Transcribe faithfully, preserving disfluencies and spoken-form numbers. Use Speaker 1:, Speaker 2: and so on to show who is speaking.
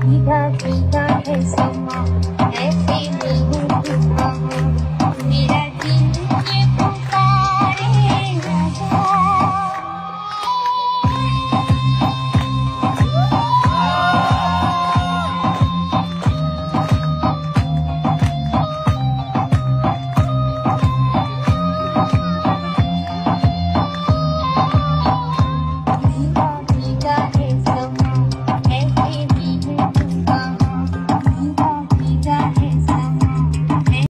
Speaker 1: भीगा भीगा है समा, ऐसे में हूँ तू कहाँ, मेरा